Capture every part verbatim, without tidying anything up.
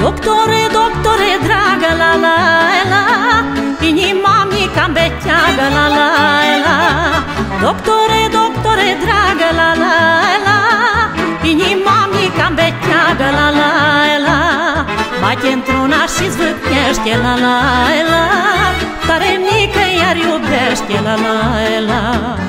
Doctore, doctore dragă, la la la, inima mi cam beteagă, la la la. Doctore, doctore dragă, la la la, inima mi cam beteagă, la la la. Bate într-una și zvâcnește, la la la, tare mică iar iubește, la la la.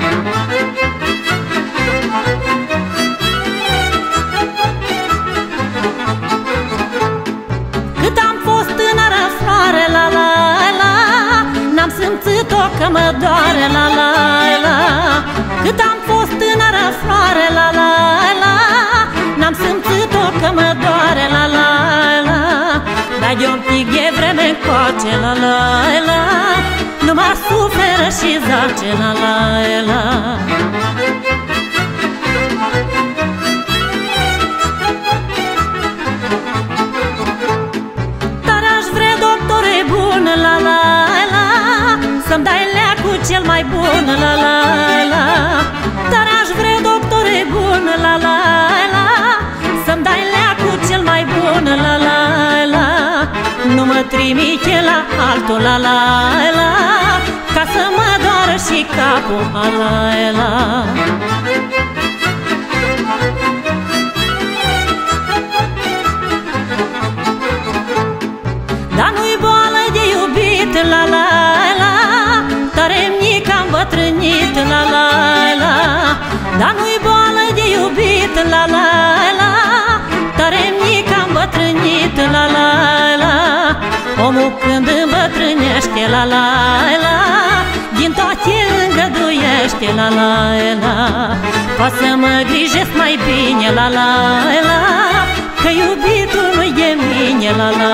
Cât am fost tânără floare, la la la, n-am simțit-o că mă doare, la la la. Cât am fost tânără floare, la la la, n-am simțit-o că mă doare, la la la. Dar de un pic de vreme încoace, la la la, nu mă suferă și zace, la la la. Dar aș vrea, doctore bun, la la la, să-mi dai leacul cel mai bun, la la la. Dar aș vrea, doctore bun, la la la, să-mi dai leacul cel mai bun, la la la. Nu mă trimite la altul, la la la, ca să mă doară și capul, la la la. Dar nu-i boală de iubit, la la la, tare-mi că am bătrânit, la la la. Dar nu-i boală de iubit, la la la, tare-mi că am bătrânit, la la la. Omul când îmbătrânește, la la la, din toate îngăduiește, la la la. Poți să mă grijesc mai bine, la la la, că iubitul nu-i de mine, la la